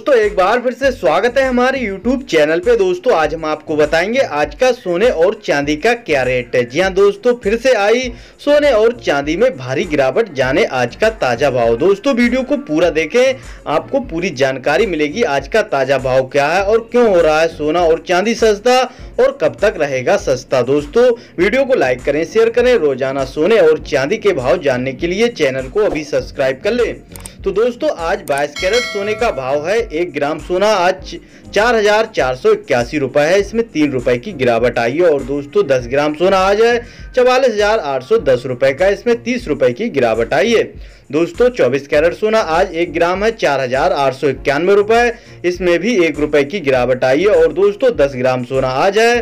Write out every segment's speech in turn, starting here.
दोस्तों एक बार फिर से स्वागत है हमारे YouTube चैनल पे। दोस्तों आज हम आपको बताएंगे आज का सोने और चांदी का क्या रेट है। जी हाँ दोस्तों, फिर से आई सोने और चांदी में भारी गिरावट, जाने आज का ताजा भाव। दोस्तों वीडियो को पूरा देखें, आपको पूरी जानकारी मिलेगी आज का ताजा भाव क्या है और क्यों हो रहा है सोना और चांदी सस्ता और कब तक रहेगा सस्ता। दोस्तों वीडियो को लाइक करें, शेयर करें। रोजाना सोने और चांदी के भाव जानने के लिए चैनल को अभी सब्सक्राइब कर लें। तो दोस्तों आज 22 कैरेट सोने का भाव है। 1 ग्राम सोना आज 4,481 रुपए है, इसमें 3 रुपए की गिरावट आई है। और दोस्तों 10 ग्राम सोना आज है 44,810 रुपए का, इसमें 30 रुपए की गिरावट आई है। दोस्तों 24 कैरेट सोना आज 1 ग्राम है 4,891 रुपए, इसमें भी 1 रुपए की गिरावट आई है। और दोस्तों 10 ग्राम सोना आज है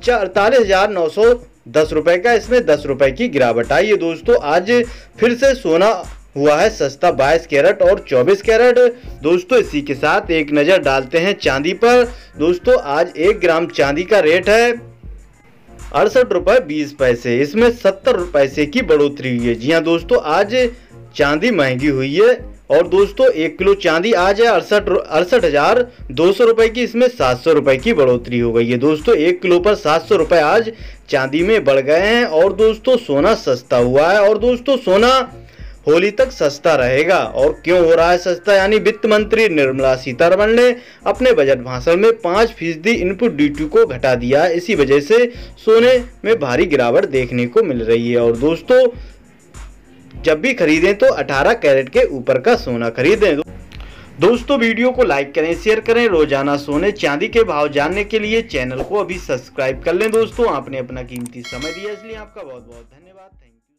48,910 रुपए का, इसमें 10 रुपए की गिरावट आई है। दोस्तों आज फिर से सोना हुआ है सस्ता 22 कैरेट और 24 कैरेट। दोस्तों इसी के साथ एक नज़र डालते हैं चांदी पर। दोस्तों आज 1 ग्राम चांदी का रेट है 68 रुपए 20 पैसे, इसमें 70 पैसे की बढ़ोतरी हुई है। जी हाँ दोस्तों आज चांदी महंगी हुई है। और दोस्तों 1 किलो चांदी आज है 68,200 रुपए की, इसमें 700 रुपए की बढ़ोतरी हो गई है। दोस्तों 1 किलो पर 700 रुपए आज चांदी में बढ़ गए हैं। और दोस्तों सोना सस्ता हुआ है। और दोस्तों सोना होली तक सस्ता रहेगा। और क्यों हो रहा है सस्ता, यानी वित्त मंत्री निर्मला सीतारमण ने अपने बजट भाषण में 5% इनपुट ड्यूटी को घटा दिया है। इसी वजह से सोने में भारी गिरावट देखने को मिल रही है। और दोस्तों जब भी खरीदें तो 18 कैरेट के ऊपर का सोना खरीदें। दोस्तों वीडियो को लाइक करें, शेयर करें। रोजाना सोने चांदी के भाव जानने के लिए चैनल को अभी सब्सक्राइब कर लें। दोस्तों आपने अपना कीमती समय दिया, इसलिए आपका बहुत बहुत धन्यवाद। Thank you.